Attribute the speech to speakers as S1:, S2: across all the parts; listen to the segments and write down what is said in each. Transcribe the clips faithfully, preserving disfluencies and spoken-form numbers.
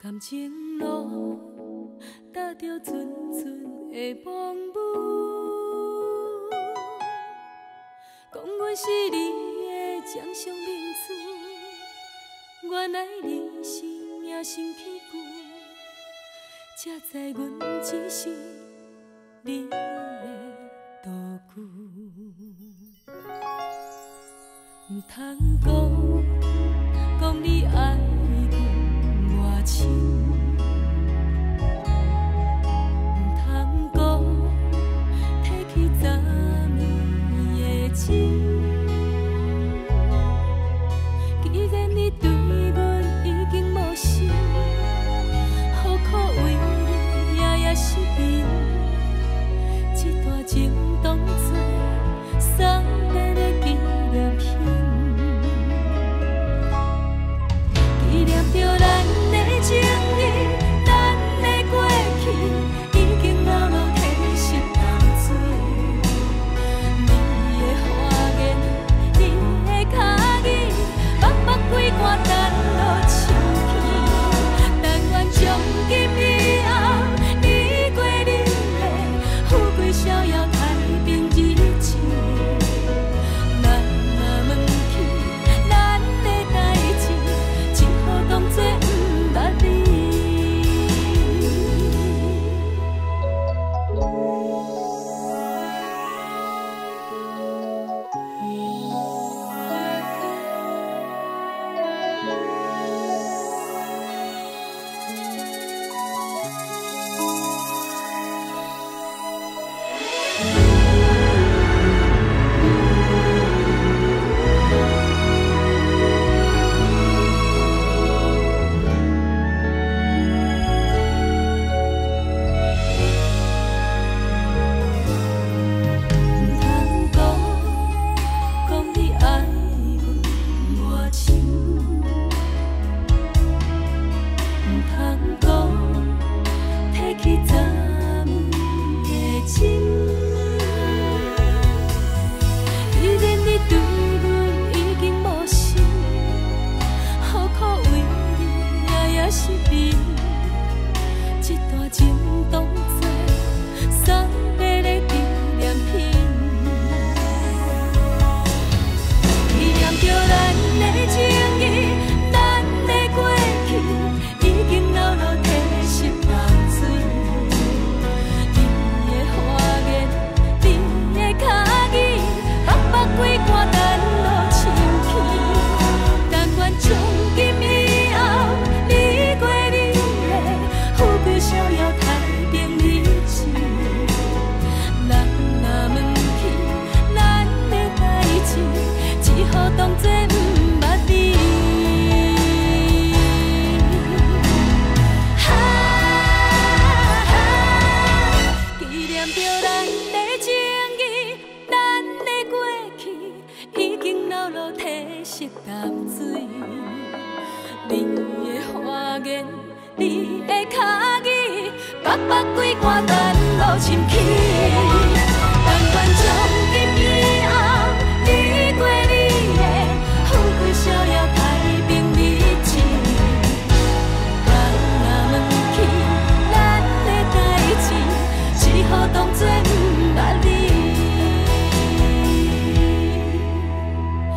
S1: 感情路，踏着阵阵的风舞，讲阮是你的掌上明珠，原来你是命生起句，才知阮只是你的道具。唔通讲，讲你爱阮偌深，唔通讲提起昨暝的情。既然你对阮已经无心，何苦为你夜夜失眠？这段情当作送别的纪念品。纪念着咱的情谊，咱的过去已经老老褪色淡水。你的花言，你的脚语，默默几挂等落秋天。但愿从今以后，你过你的富贵逍遥太平日子。咱若问起咱的代志，只好当作不捌你。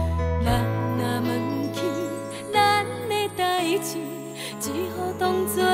S1: 只好当作